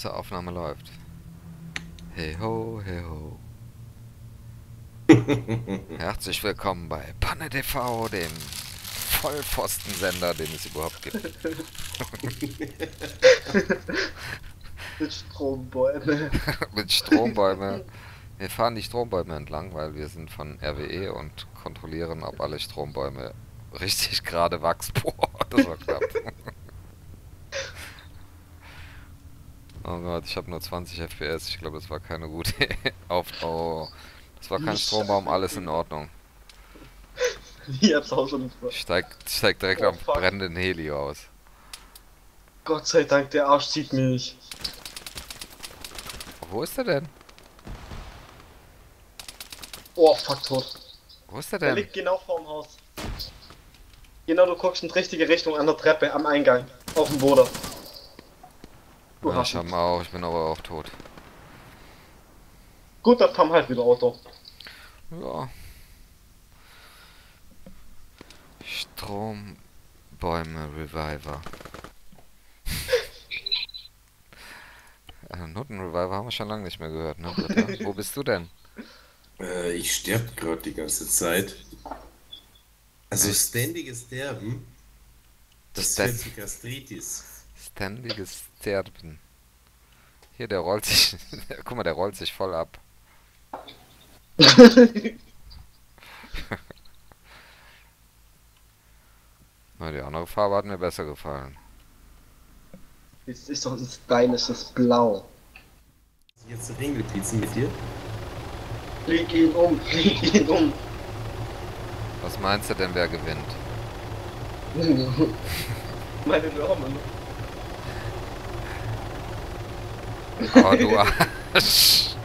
So, Aufnahme läuft. Hey ho, hey ho. Herzlich willkommen bei Panne TV, dem Vollpfostensender, den es überhaupt gibt. Mit Strombäume. Mit Strombäume. Wir fahren die Strombäume entlang, weil wir sind von RWE und kontrollieren, ob alle Strombäume richtig gerade wachsen. Boah, das war knapp. Oh Gott, ich habe nur 20 FPS. Ich glaube, das war keine gute Oh, das war kein Strombaum, alles in Ordnung. Ich hab's auch schon vor. Ich steig direkt Oh am fuck. brennenden Heli aus. Gott sei Dank, der Arsch zieht mich. Wo ist er denn? Oh fuck, tot. Wo ist er Der denn? liegt genau vorm Haus. Genau, du guckst in die richtige Richtung an der Treppe, am Eingang. Auf dem Boden. Du Ja, hast ich ihn. hab auch, ich bin aber auch tot. Gut, dann fahren wir halt wieder Auto. Ja. Strombäume Reviver. Noten Reviver haben wir schon lange nicht mehr gehört, ne, Britta? Wo bist du denn? Ich sterbe gerade die ganze Zeit. Also Echt? ständiges Sterben, das Sta- führt zu Gastritis. Ständiges Sterben. Hier, der rollt sich. Guck mal, der rollt sich voll ab. Na, die andere Farbe hat mir besser gefallen. Das ist doch ein stylisches Blau. Jetzt Ringelpizzen mit dir? Flieg ihn um, flieg ihn um. Was meinst du denn, wer gewinnt? Meine Würmer. Oh, du Arsch.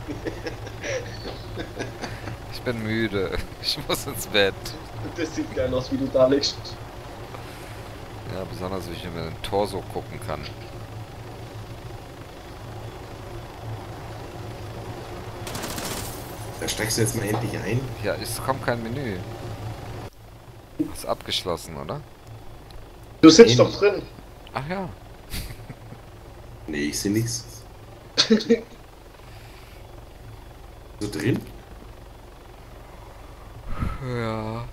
Ich bin müde. Ich muss ins Bett. Das sieht geil aus, wie du da liegst. Ja, besonders, wenn ich mir den Torso gucken kann. Da steigst du jetzt mal endlich ein. Ja, es kommt kein Menü. Ist abgeschlossen, oder? Du sitzt Eben. doch drin. Ach ja. Nee, ich sehe nichts. So drin? Ja.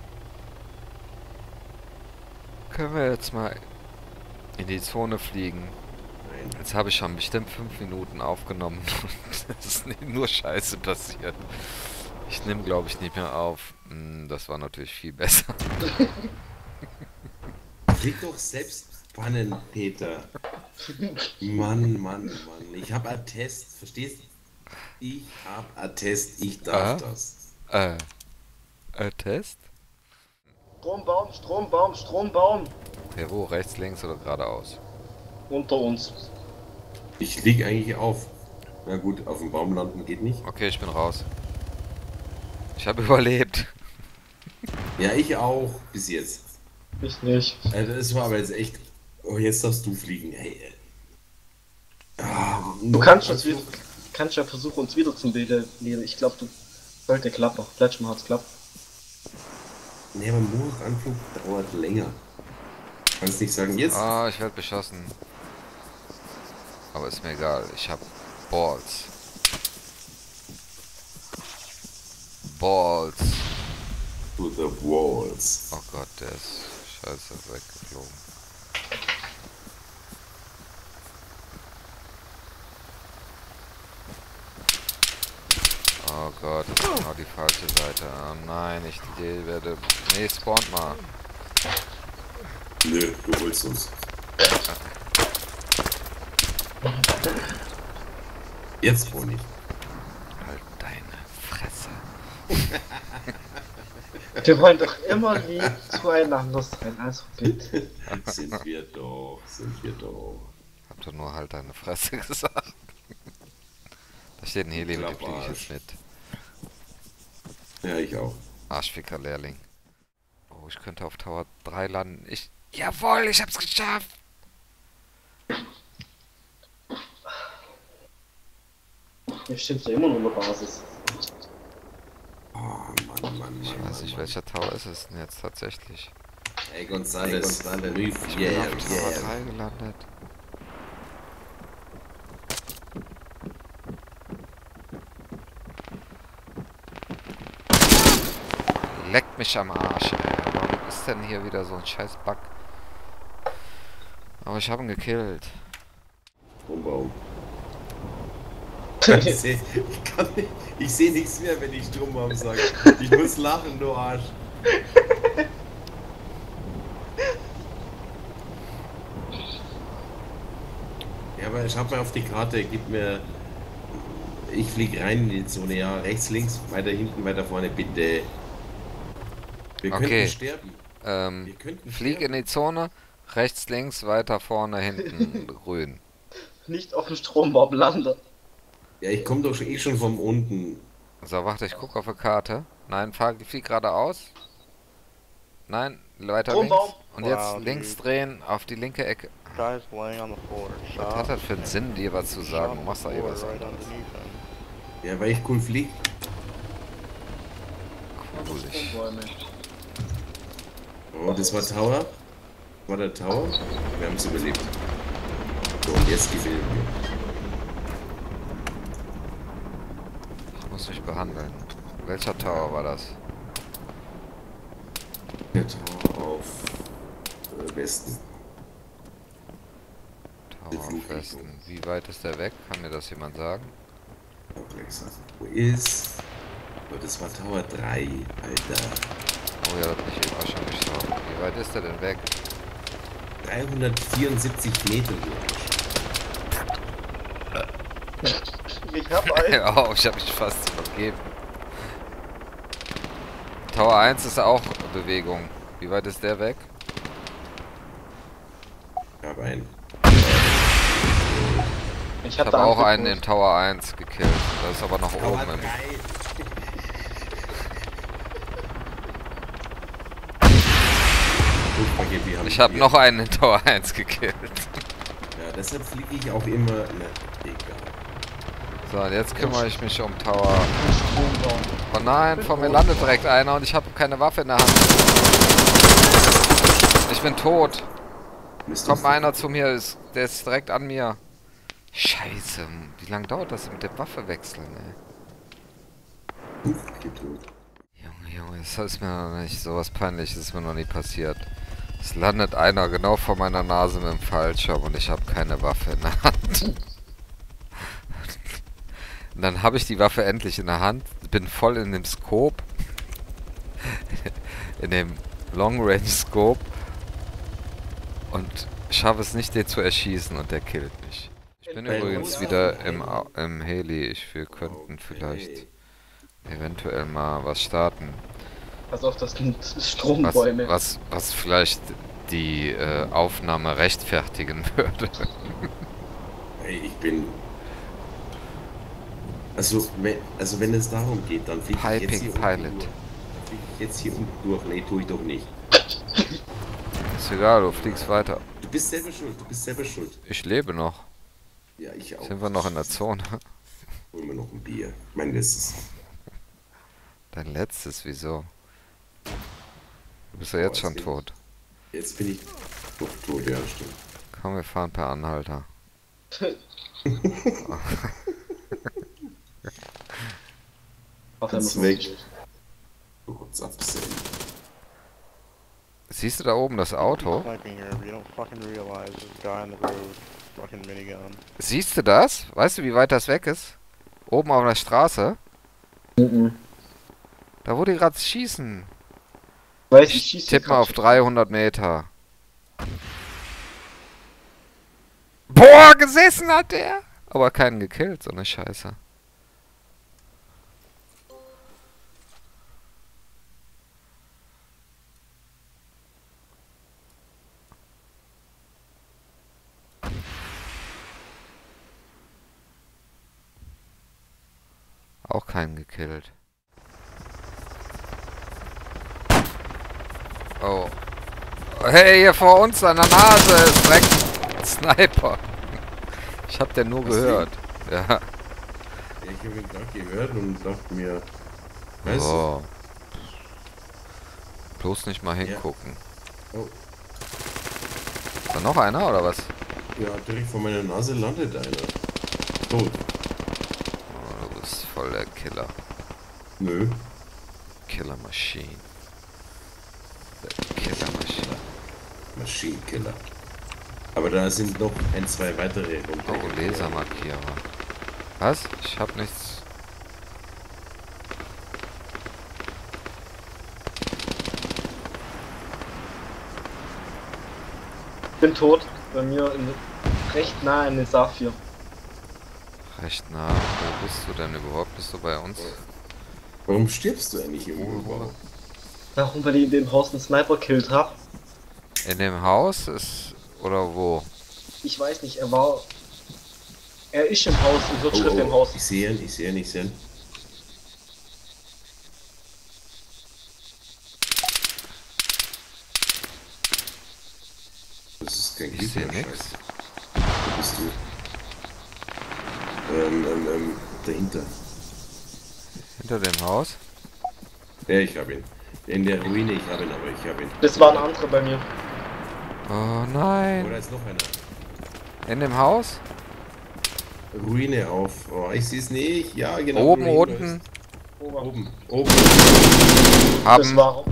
Können wir jetzt mal in die Zone fliegen? Nein. Jetzt habe ich schon bestimmt 5 Minuten aufgenommen und es ist nur Scheiße passiert. Ich nehme, glaube ich, nicht mehr auf. Das war natürlich viel besser. Krieg doch selbst Pannen, Peter. Mann, Mann, Mann. Ich hab Attest, verstehst du? Ich hab Attest, ich darf Ah? das. Test? Strombaum, Strombaum, Strombaum. Okay, wo? Rechts, links oder geradeaus? Unter uns. Ich lieg eigentlich auf. Na gut, auf dem Baum landen geht nicht. Okay, ich bin raus. Ich habe überlebt. Ja, ich auch, bis jetzt. Ich nicht. Das war aber jetzt echt. Oh, jetzt darfst du fliegen. Hey. Du kannst uns wieder, kannst ja versuchen, uns wieder zum Bilde nehmen. Ich glaube, du sollte klappen. Letztes Mal hat's klappt. Nee, aber Mondanflug dauert länger. Kannst nicht sagen, jetzt. Ah, ich werde beschossen. Aber ist mir egal. Ich habe Balls. Balls. To the walls. Oh Gott, der ist scheiße weggeflogen. Oh Gott, das ist genau die falsche Seite. Oh nein, ich werde... Nee, spawnt mal. Nö, du holst uns. Jetzt wohl nicht. Halt deine Fresse. Wir wollen doch immer lieb zueinander sein, also bitte. Sind wir doch, sind wir doch. Hab doch nur halt deine Fresse gesagt. Da steht ein Heli, mit dem fliege ich jetzt Klapparsch. mit. Ja, ich auch. Arschficker-Lehrling. Oh, ich könnte auf Tower 3 landen. Jawohl, ich hab's geschafft! Hier steht ja immer nur eine Basis. Oh, Mann, Mann, Ich Mann, weiß nicht, Mann, welcher Tower ist es denn jetzt tatsächlich? Mann. Ey, Gonzales, Ich bin yeah, auf Tower yeah. 3 gelandet. Leckt mich am Arsch, ey. Warum ist denn hier wieder so ein scheiß Bug? Aber ich habe ihn gekillt. Strombaum. Ich sehe nichts mehr, wenn ich Strombaum sage. Ich muss lachen, du Arsch. Ja, aber schau mal auf die Karte, gib mir... Ich flieg rein in die Zone, ja. Rechts, links, weiter hinten, weiter vorne, bitte. Wir Okay. könnten sterben. Wir flieg in die Zone. Rechts, links, weiter vorne, hinten, grün. Nicht auf dem Strombaum lande. Ja, ich komme doch schon von unten. So, warte, ich gucke auf die Karte. Nein, flieg geradeaus. Nein, weiter links. Strombaum. Und jetzt links drehen auf die linke Ecke. Guys laying on the floor. Was hat das für einen Sinn, dir was zu sagen? Du machst da eh was right anderes. underneath him. Ja, weil ich cool flieg. Coolig. Strombäume. Oh, das war Tower. War der Tower? Wir haben es überlebt. So, und jetzt gefällt mir. Ich muss mich behandeln. Welcher Tower war das? Der Tower auf Westen. Tower auf Westen. Wie weit ist der weg? Kann mir das jemand sagen? Wo ist? Oh, das war Tower 3, Alter. Oh ja, da bin ich eben auch schon gestorben. Wie weit ist der denn weg? 374 Meter. Ich hab einen. Oh, ich habe mich fast vergeben. Tower 1 ist auch Bewegung. Wie weit ist der weg? Ich habe einen. Ich habe auch einen in Tower 1 gekillt. Das ist aber noch Tower oben. 3. Ich habe noch einen in Tower 1 gekillt. Ja, deshalb fliege ich auch immer. Ne, egal. So, und jetzt kümmere ich mich um Tower. Oh nein, vor mir landet direkt einer und ich habe keine Waffe in der Hand. Ich bin tot. Kommt einer zu mir, der ist direkt an mir. Scheiße, wie lange dauert das mit der Waffe wechseln, ey? Junge, das ist mir noch nicht sowas Peinliches, ist mir noch nie passiert. Es landet einer genau vor meiner Nase mit dem Fallschirm und ich habe keine Waffe in der Hand. Und dann habe ich die Waffe endlich in der Hand, bin voll in dem Scope, in dem Long Range Scope und schaffe es nicht, den zu erschießen und der killt mich. Ich bin übrigens wieder im Heli. Wir könnten vielleicht eventuell mal was starten. Pass auf, das sind Strombäume. Was vielleicht die Aufnahme rechtfertigen würde. Hey, ich bin... Also wenn es darum geht, dann fliege ich jetzt hier Pilot. unten durch. Dann fliege ich jetzt hier unten durch. Nee, tue ich doch nicht. Ist egal, du fliegst weiter. Du bist selber schuld. Ich lebe noch. Ja, ich auch. Sind wir noch in der Zone? Holen wir noch ein Bier. Mein letztes. Dein letztes, wieso? Du bist ja jetzt schon tot. Jetzt bin ich doch tot, ja, stimmt. Komm, wir fahren per Anhalter. Ganz weg. Kurz absehen. Siehst du da oben das Auto? Siehst du das? Weißt du, wie weit das weg ist? Oben auf der Straße? Da wo die gerade schießen. Weiß ich, schieße Tipp mal auf 300 Meter. Boah, gesessen hat der! Aber keinen gekillt, so eine Scheiße. Auch keinen gekillt. Oh. Hey, hier vor uns an der Nase ist direkt ein Sniper. Ich hab den nur gehört. Ja. Ja, ich habe ihn gerade gehört und dachte mir... Weißt Oh. Bloß nicht mal hingucken. Ja. Oh. Ist da noch einer oder was? Ja, direkt vor meiner Nase landet einer. Tot. Oh, du bist voll der Killer. Nö. Killer Machine. Killermaschine. Maschinenkiller. Aber da sind noch ein, zwei weitere runter. Oh, Lasermarkierer. Was? Ich hab nichts. Bin tot. Bei mir recht nah an den Saphir. Recht nah. Wo bist du denn überhaupt? Bist du bei uns? Warum stirbst du eigentlich im Urbau? Warum, weil ich in dem Haus einen Sniper killt hab? In dem Haus ist... Oder wo? Ich weiß nicht, er ist im Haus und wird Schritt im Haus. Ich sehe ihn, ich sehe ihn, ich sehe ihn. Das ist kein Ich sehe Gegner, nix. Scheiße. Wo bist du? Dahinter. Hinter dem Haus? Ja, ich habe ihn. In der Ruine, ich habe ihn, aber ich habe ihn. Das war ein anderer bei mir. Oh nein. Oder ist noch einer? In dem Haus? Ruine auf. Oh, ich sehe es nicht. Ja, genau. Oben, Ruine unten. ist- Oben. Oben. Das Haben. war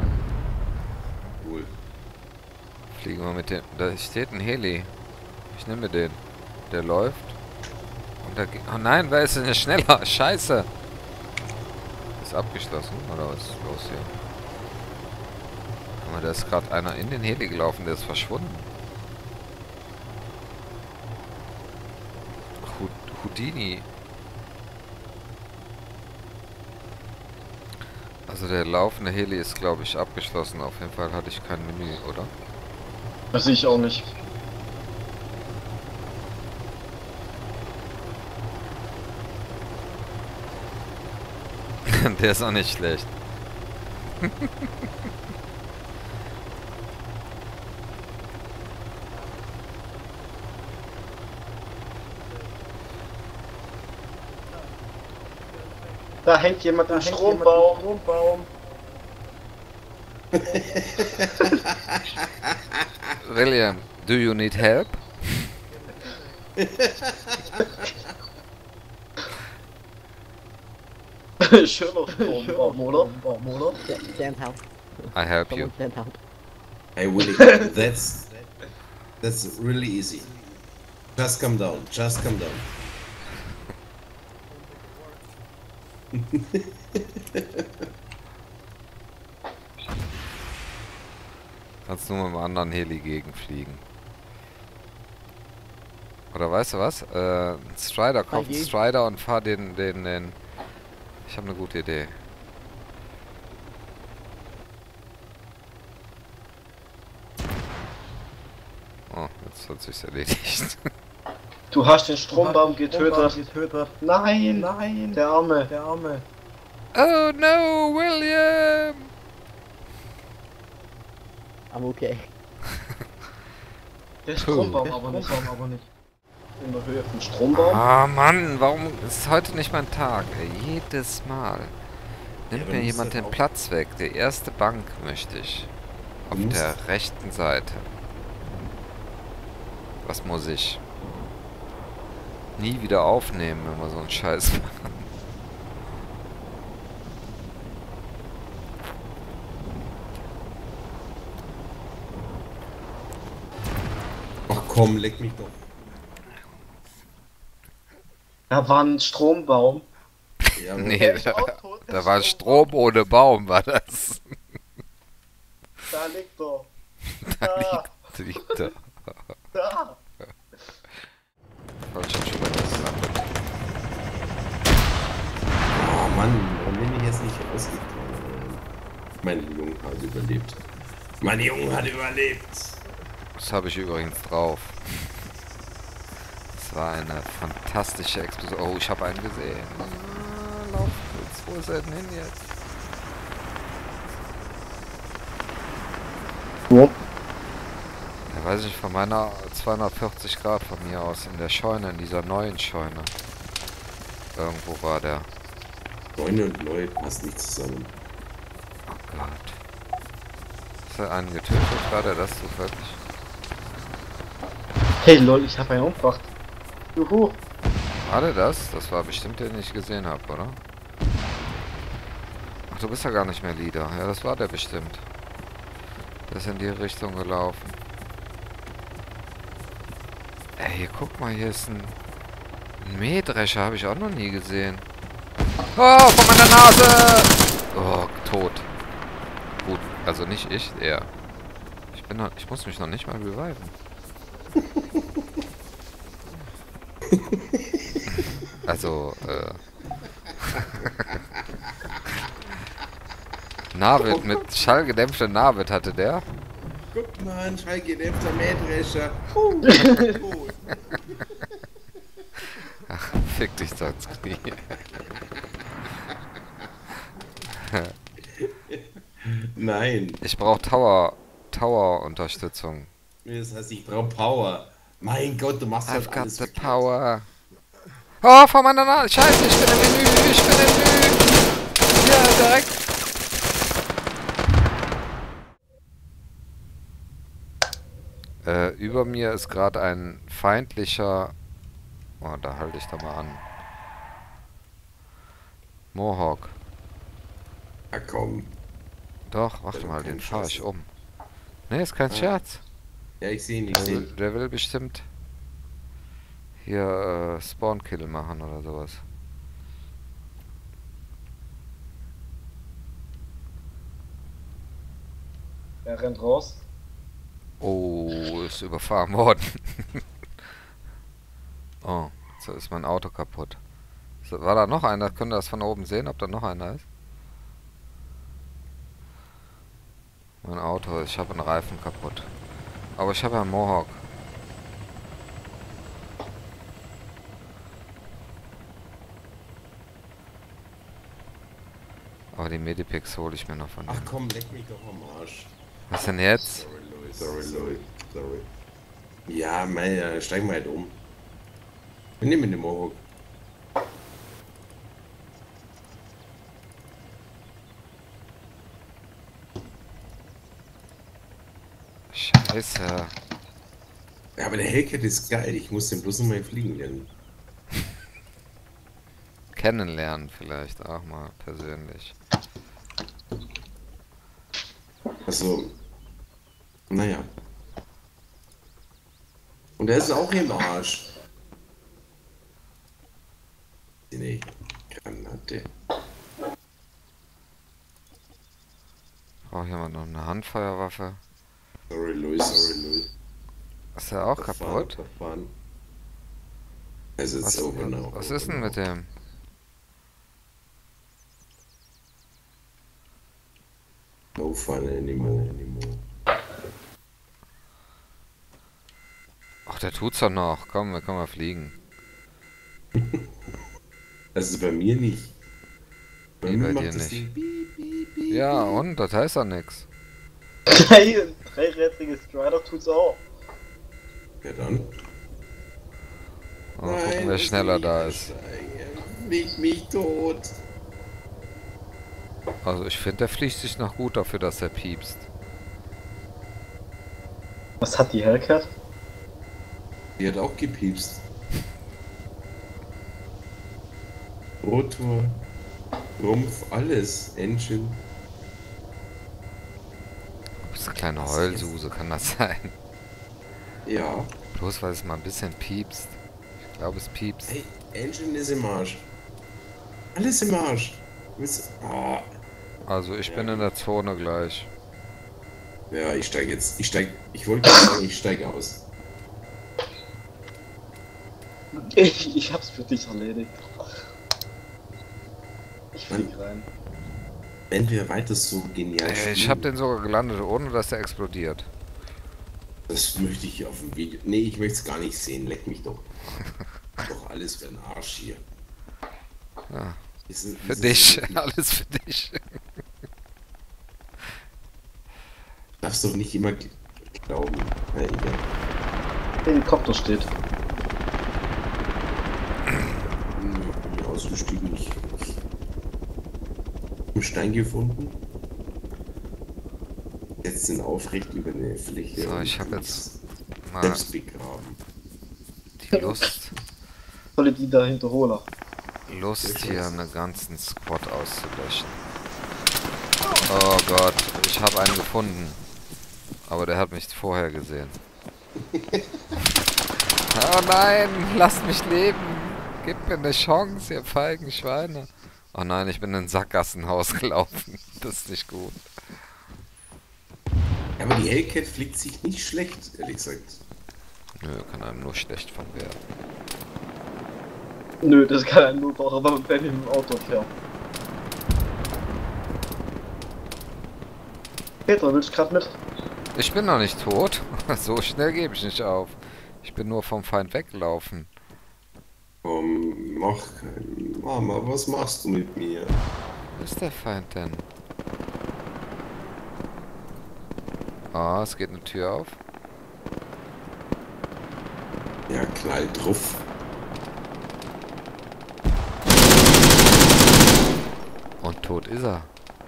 Cool. Fliegen wir mit dem. Da steht ein Heli. Ich nehme den. Der läuft. Und da geht. Oh nein, wer ist denn hier schneller? Scheiße. Ist abgeschlossen. Oder was ist los hier? Guck mal, da ist gerade einer in den Heli gelaufen, der ist verschwunden. Houdini. Also der laufende Heli ist, glaube ich, abgeschlossen. Auf jeden Fall hatte ich kein Menü, oder? Das sehe ich auch nicht. Der ist auch nicht schlecht. Da hängt jemand im Strombaum. William, do you need help? Schöner Strombaum, oder? Stand help. I help you. Someone stand help. Hey Willy, that's really easy. Just come down, just come down. Kannst nur mit dem anderen Heli gegenfliegen. Oder weißt du was? Strider, kauf einen je. Strider und fahr den... Ich habe eine gute Idee. Oh, jetzt hat sich's erledigt. Du hast den Strombaum getötet. Nein, der Arme. Oh no, William! I'm okay. Der Strombaum aber nicht. In der Höhe vom Strombaum. Ah Mann, warum ist heute nicht mein Tag? Ey? Jedes Mal. Nimmt Ja, mir du jemand musst den das auch- Platz weg. Die erste Bank möchte ich. Auf Du musst- der rechten Seite. Was muss ich? Nie wieder aufnehmen, wenn wir so einen Scheiß machen. Ach komm, leck mich doch. Da war ein Strombaum. Ja, Nee, da war Strom ohne Baum, war das. Da liegt er. Da liegt er. Da. Wollte schon mal das sagen. Oh Mann, warum bin ich jetzt nicht rausgekommen? Mein Junge hat überlebt. Mein Junge hat überlebt. Das habe ich übrigens drauf. Das war eine fantastische Explosion. Oh, ich habe einen gesehen. Ah, lauf kurz. Wo ist er denn hin jetzt? Wo? Ja, weiß ich, von meiner 240 Grad von mir aus. In der Scheune, in dieser neuen Scheune. Irgendwo war der. Neune und neu passt nicht zusammen. Oh Gott. Ist er einen getötet? War der das zufällig? Hey lol, ich habe einen umgebracht. Juhu. War der das? Das war bestimmt, den ich gesehen habe, oder? Ach, du bist ja gar nicht mehr Leader. Ja, das war der bestimmt. Das ist in die Richtung gelaufen. Ey, guck mal, hier ist ein Mähdrescher, habe ich auch noch nie gesehen. Oh, vor meiner Nase! Oh, tot. Gut, also nicht ich, er. Ich muss mich noch nicht mal reviven. Also, Navid mit schallgedämpfter Navid hatte der. Guck mal, ein schallgedämpfter Mähdrescher. Ach, fick dich da ins Knie. Nein. Ich brauche Tower-Unterstützung. Das heißt, ich brauche Power. Mein Gott, du machst halt I've got alles the verkehrt. power. Oh, vor meiner Nase. Scheiße, ich bin im Menü. Ich bin im Menü. Ja, direkt. Über mir ist gerade ein feindlicher... Oh, da halte ich da mal an. Mohawk. Ja, komm. Doch, warte Also mal, kein den fahre ich Scherz. um. Ne, ist kein Scherz. Ja, ich sehe ihn, ich sehe ihn. Der will bestimmt hier Spawn-Kill machen oder sowas. Er rennt raus. Oh, ist überfahren worden. Oh, so ist mein Auto kaputt. So, war da noch einer? Können wir das von oben sehen, ob da noch einer ist? Mein Auto, ich habe einen Reifen kaputt. Aber ich habe ja einen Mohawk. Aber die Medipix hole ich mir noch von Ach denen. komm, leck mich doch am Arsch. Was denn jetzt? Sorry. Ja, mein, steig mal halt um. Wir nehmen den Mohawk. Scheiße. Ja, aber der Hellcat ist geil. Ich muss den bloß noch mal fliegen lernen. Kennenlernen vielleicht auch mal persönlich. Also, naja. Und der ist auch im Arsch. Nee, Granate. Braucht jemand noch eine Handfeuerwaffe? Sorry, Louis. Ist der auch kaputt? Verfahren. Es ist Was, so genau. was ist denn mit dem? No fun anymore. Ach, der tut's doch noch. Komm, wir können mal fliegen. Das ist bei mir nicht. Wie mir bei macht dir das nicht? Ding piep, piep, piep. Ja, und? Das heißt doch nix. Dreirädrige Strider tut's auch. Ja dann. Mal gucken, wer schneller da ist. Flieg mich tot. Also ich finde, der fliegt sich noch gut dafür, dass er piepst. Was hat die Hellcat? Die hat auch gepiepst. Rotor, Rumpf, alles. Engine. Du bist eine kleine Heulsuse, kann das sein? Ja. Bloß weil es mal ein bisschen piepst. Ich glaube, es piepst. Hey, Engine ist im Arsch. Alles im Arsch. Oh. Also ich bin in der Zone gleich. Ja, ich steige jetzt. Ich wollte gerade sagen, ich steige aus. Ich hab's für dich erledigt. Ich flieg rein. Wenn wir weiter so genial spielen, Ich habe den sogar gelandet, ohne dass er explodiert. das möchte ich auf dem Video. Nee, ich möchte es gar nicht sehen. Leck mich doch. Doch alles für den Arsch hier. Ja, Ist es für dich, wirklich- alles für dich. Darfst doch nicht immer glauben. Na, egal. Helikopter steht. Ich bin ausgestiegen. Ich einen Stein gefunden. Jetzt sind aufrecht über eine Fläche. So, und ich habe mich jetzt mal selbst begraben. die Lust, Soll die da hinterholen? hier einen ganzen Squad auszulöschen. Oh Gott, ich habe einen gefunden. Aber der hat mich vorher gesehen. Oh nein, lasst mich leben. Gebt mir eine Chance, ihr feigen Schweine. Oh nein, ich bin in ein Sackgassenhaus gelaufen. Das ist nicht gut. Ja, aber die Hellcat fliegt sich nicht schlecht, ehrlich gesagt. Nö, kann einem nur schlecht von werden. Nö, das kann er nur doch, aber wenn ich im Auto fährt. Peter, willst du gerade mit? Ich bin noch nicht tot. So schnell gebe ich nicht auf. Ich bin nur vom Feind weggelaufen. Mach keinen. Mama, was machst du mit mir? Wo ist der Feind denn? Ah, es geht eine Tür auf. Ja, knall drauf. Und tot ist er.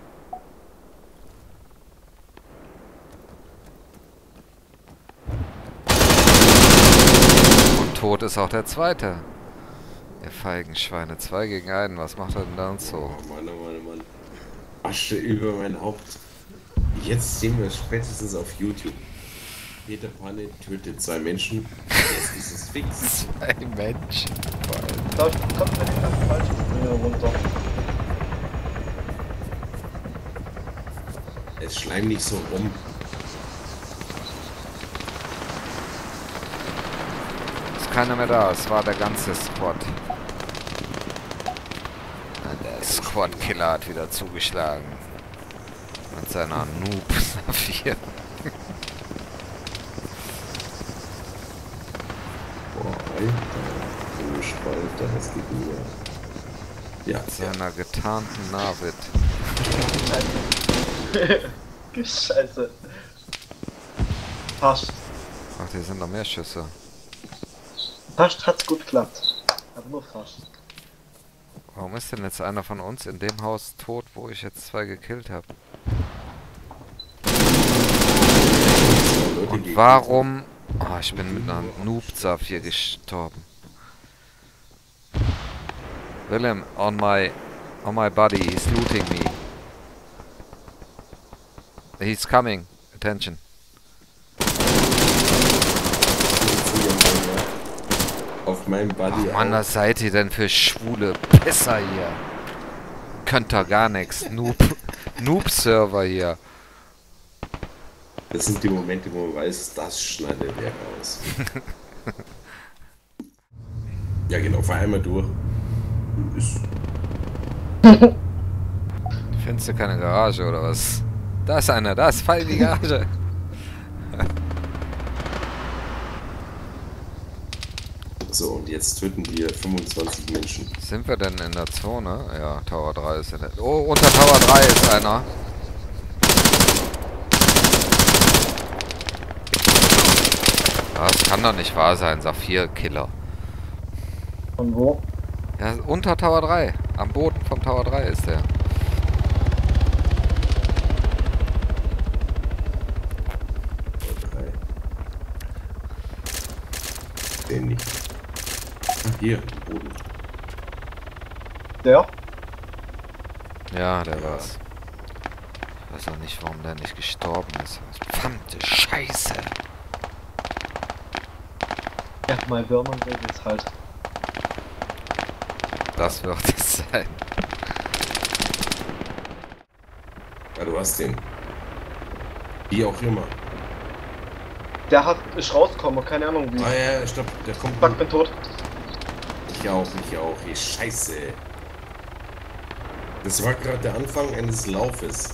Und tot ist auch der zweite. Ihr feigen Schweine. 2 gegen 1. Was macht er denn da und so? Oh Mann, oh Mann, oh Mann. Asche über mein Haupt. Jetzt sehen wir es spätestens auf YouTube. Peter Panne tötet 2 Menschen. Jetzt ist es fix. 2 Menschen. Ich glaube, ich komme mit den ganz falschen Sprünge runter. Es schleim nicht so rum. Ist keiner mehr da. Es war der ganze Squad. Der Squad-Killer hat wieder zugeschlagen. Mit seiner Noob-Saphir. Boah, Alter. Du Spalter, das geht mir. Ja, Mit seiner getarnten Navid. Scheiße. Fast. Ach, hier sind noch mehr Schüsse. Fast hat's gut geklappt. Aber nur fast. Warum ist denn jetzt einer von uns in dem Haus tot, wo ich jetzt 2 gekillt habe? Und warum... Oh, ich bin mit einer Noob-Saphir gestorben. Willem, on my body, he's looting me. He's coming. Attention. Auf meinem Buddy. Oh Mann, was seid ihr denn für schwule Pisser hier? Könnt ihr gar nichts. Noob-Server hier. Das sind die Momente, wo man weiß, das schneidet Werk aus. Ja genau, fahr einmal durch. Findest du keine Garage oder was? Da ist einer, da ist Fall in die Garage. So, und jetzt töten wir 25 Menschen. Sind wir denn in der Zone? Ja, Tower 3 ist in der... Oh, unter Tower 3 ist einer. Das kann doch nicht wahr sein, Saphir-Killer. Von wo? Ja, unter Tower 3. Am Boden vom Tower 3 ist der. Den nicht. Ach, hier, am Boden. Der? Ja, der war's. Ich weiß auch nicht, warum der nicht gestorben ist. Verdammte Scheiße. Ja, mein Würmern regelt's halt. Das wird es sein. Ja, du hast den. Wie auch immer. Der ist rausgekommen, keine Ahnung wie. Ah ja, stopp, der kommt. Fuck, bin tot. Ich auch. Hey, Scheiße. Das war gerade der Anfang eines Laufes.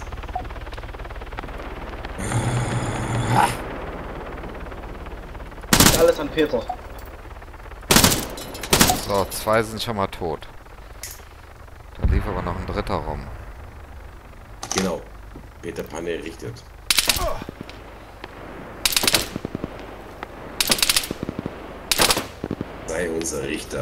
Alles an Peter. So, 2 sind schon mal tot. Da lief aber noch ein dritter rum. Genau. Peter Panne richtet. Sei unser Richter.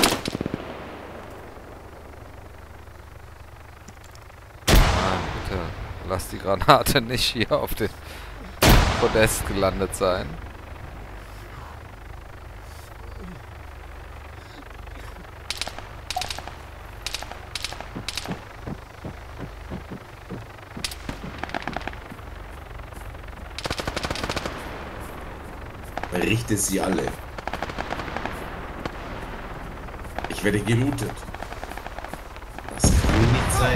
Nein, bitte. Lass die Granate nicht hier auf dem Podest gelandet sein. Richte sie alle. Ich werde gelootet. Das kann nicht sein.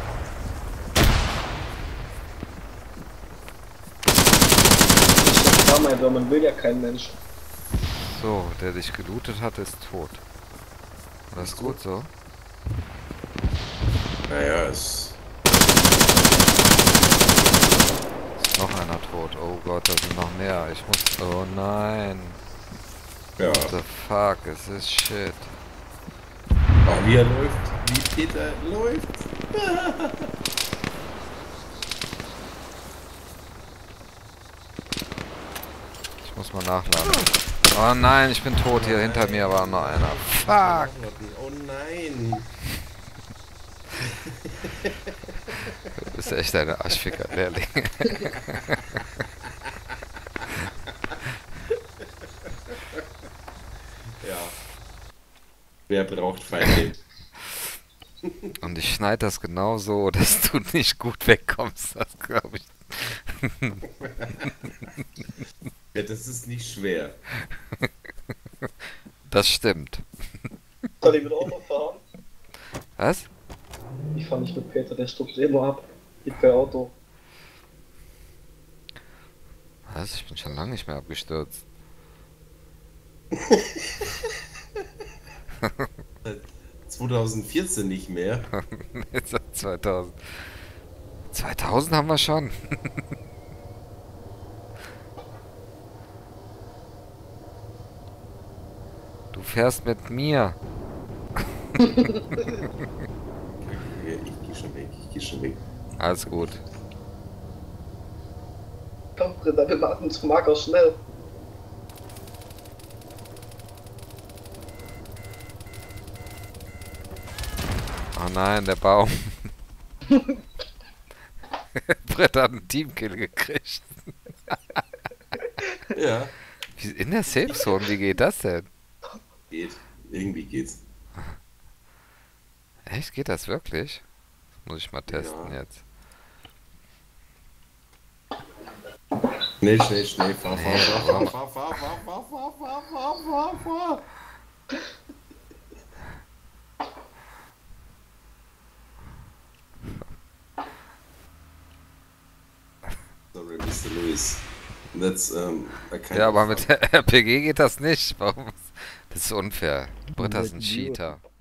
Ja, mein Gott, man will ja kein Mensch. So, der dich gelootet hat, ist tot. Das ist gut so. Naja, es... Ist noch einer tot. Oh Gott, da sind noch mehr. Ich muss... Oh nein. Ja. What the fuck, es ist shit. Oh, wie er läuft. Wie Peter läuft. Ich muss mal nachladen. Oh nein, ich bin tot. Hier hinter mir war noch einer. Fuck. Oh nein. Du bist echt eine Arschficker, Lehrling. Ja. Wer braucht Feinde? Und ich schneide das genau so, dass du nicht gut wegkommst. Das glaube ich. Ja, das ist nicht schwer. Das stimmt. Soll ich mit Auto fahren? Was? Ich fahr nicht mit Peter, der stupst immer ab. Ich per Auto. Was? Ich bin schon lange nicht mehr abgestürzt. 2014 nicht mehr. Jetzt seit 2000. 2000 haben wir schon. Du fährst mit mir. Ich geh schon weg, ich geh schon weg. Alles gut. Komm, Britta, wir machen zum Marker schnell. Oh nein, der Baum. Brett hat einen Teamkill gekriegt. Ja. In der Safe Zone, wie geht das denn? Geht. Irgendwie geht's. Echt, geht das wirklich? Das muss ich mal testen Ja. jetzt. Schnell, schnell, schnell. Fahr. Sorry, Mr. Lewis. That's, I kind Ja, of aber mit der RPG geht das nicht. Warum? Das ist unfair. Britta ist ein Cheater.